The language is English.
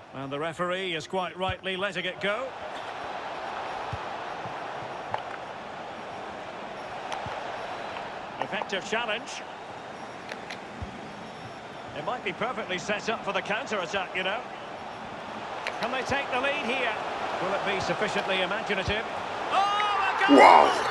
And the referee is quite rightly letting it go. Effective challenge. It might be perfectly set up for the counter-attack, you know. Can they take the lead here? Will it be sufficiently imaginative? Oh, a goal! Wow.